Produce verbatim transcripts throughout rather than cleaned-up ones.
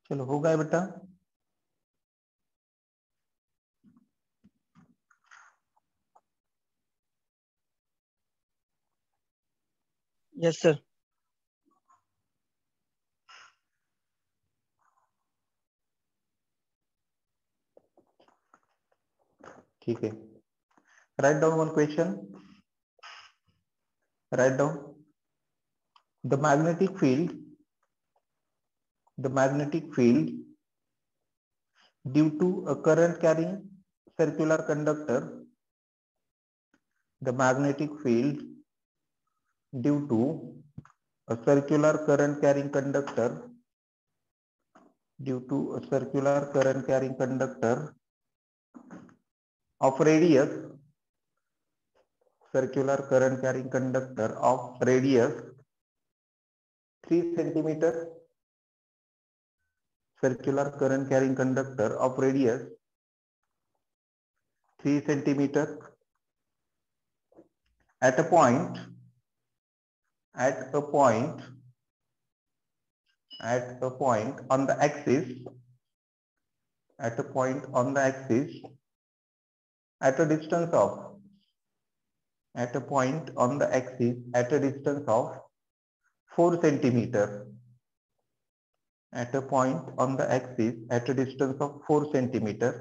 चलो हो गया बेटा। Yes sir. ठीक है, write down one question. Write down the magnetic field the magnetic field due to a current carrying circular conductor the magnetic field due to a circular current carrying conductor due to a circular current carrying conductor of radius circular current carrying conductor of radius three centimeter circular current carrying conductor of radius three centimeter at a point at a point at a point on the axis at a point on the axis at a distance of at a point on the axis at a distance of four centimeter at a point on the axis at a distance of four centimeter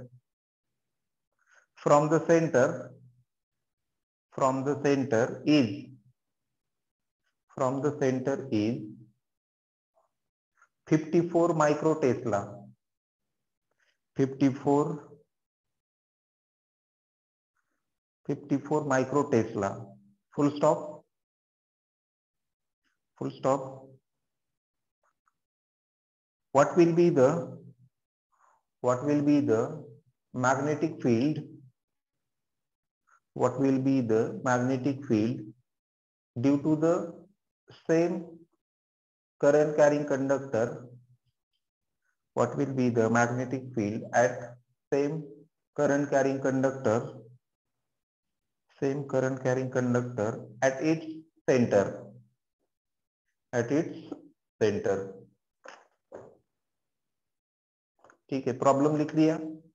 from the center from the center is from the center is fifty-four micro Tesla fifty-four fifty-four micro Tesla full stop full stop what will be the what will be the magnetic field what will be the magnetic field due to the same current carrying conductor what will be the magnetic field at same current carrying conductor same current carrying conductor at its center at its center। ठीक है, problem लिख दिया?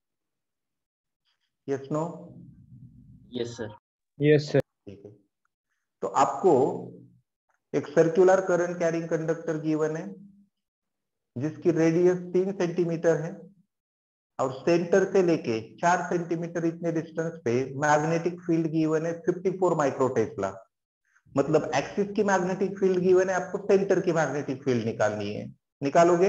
Yes no? Yes sir. Yes sir. ठीक है, तो आपको एक circular current carrying conductor given है जिसकी रेडियस तीन सेंटीमीटर है और सेंटर से लेके चार सेंटीमीटर इतने डिस्टेंस पे मैग्नेटिक फील्ड गिवन है चौवन माइक्रो टेस्ला। मतलब एक्सिस की मैग्नेटिक फील्ड गिवन है, आपको सेंटर की मैग्नेटिक फील्ड निकालनी है। निकालोगे?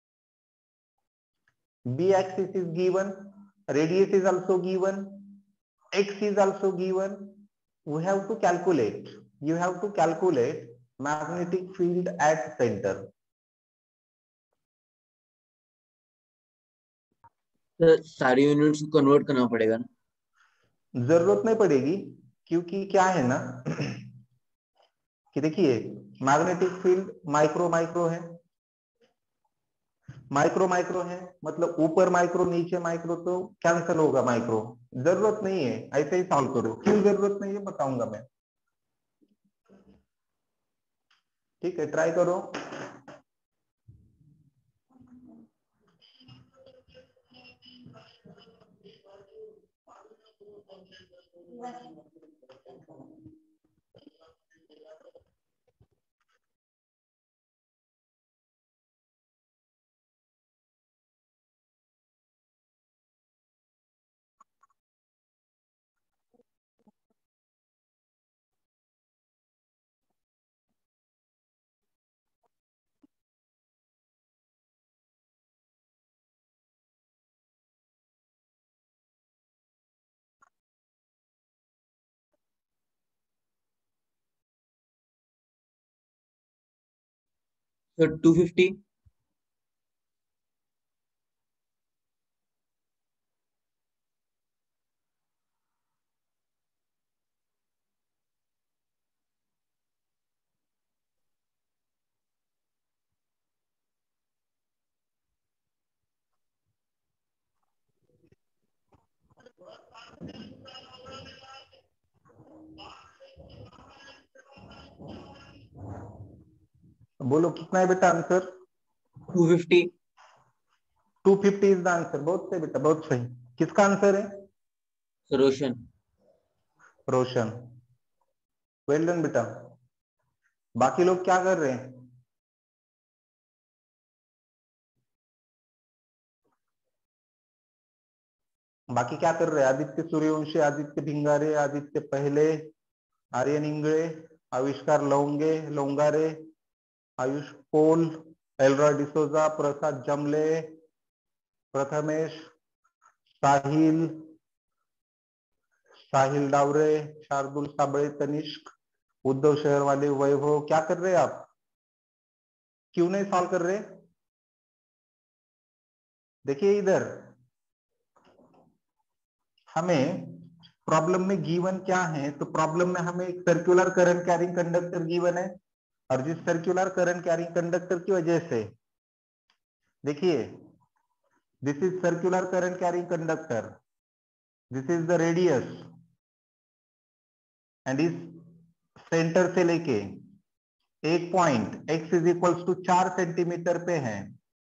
B axis is given, radius is also given, x is also given. We have to calculate you have to calculate magnetic field at centre. Sir सारी units को convert करना पड़ेगा ना? जरूरत नहीं पड़ेगी, क्योंकि क्या है ना कि देखिए मैग्नेटिक फील्ड माइक्रो माइक्रो है माइक्रो माइक्रो है मतलब ऊपर माइक्रो नीचे माइक्रो, तो कैंसिल होगा माइक्रो। जरूरत नहीं है, ऐसे ही सॉल्व करो। क्यों जरूरत नहीं है बताऊंगा मैं। ठीक है, ट्राई करो। Sir two fifty. बोलो कितना है बेटा answer? Two fifty. Two fifty is the answer. बहुत सही बेटा, बहुत सही। किसका आंसर है? रोशन। रोशन, वेल डन बेटा। बाकी लोग क्या कर रहे हैं? बाकी क्या कर रहे हैं? आदित्य सूर्यवंशी, आदित्य भिंगारे, आदित्य पहले, आर्यन इंगळे, आविष्कार लौंगे लौंगारे, आयुष पोल, एलरा डिसोजा, प्रसाद जमले, प्रथमेश, साहिल साहिल डावरे, शार्दुल साबळे, तनिष्क, उद्धव शहर वाले, वैभव। क्या कर रहे हैं आप? क्यों नहीं सॉल्व कर रहे? देखिए इधर हमें प्रॉब्लम में गिवन क्या है, तो प्रॉब्लम में हमें एक circular current carrying conductor given है, और जिस सर्कुलर करंट कैरिंग कंडक्टर की वजह से, देखिए this is circular current carrying conductor, this is the radius, and इस सेंटर से लेके एक point x is equals to चार सेंटीमीटर पे है,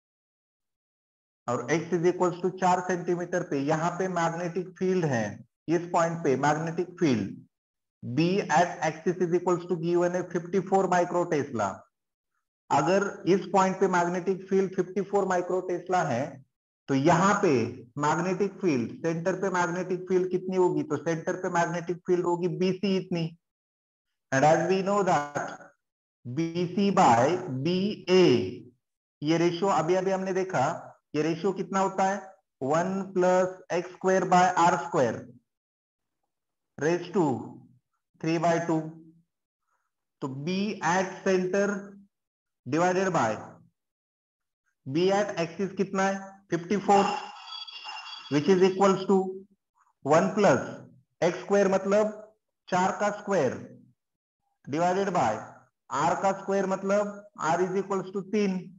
और x इज इक्वल्स टू चार सेंटीमीटर पे यहाँ पे मैग्नेटिक फील्ड है। इस पॉइंट पे magnetic field B at axis is equals to given है फिफ्टी फोर माइक्रो टेस्ला। अगर इस पॉइंट पे magnetic field fifty four micro tesla है, तो यहाँ पे मैग्नेटिक फील्ड, सेंटर पे मैग्नेटिक फील्ड कितनी होगी? तो सेंटर पे मैग्नेटिक फील्ड होगी B C इतनी, and as we know that B C by B A, ये रेशियो अभी अभी हमने देखा, ये रेशियो कितना होता है? One plus x square by r square raise to three by two. तो B at centre divided by B at axis कितना है? Fifty four, which is equals to one plus x square मतलब चार का square divided by r का square मतलब r is equals to तीन।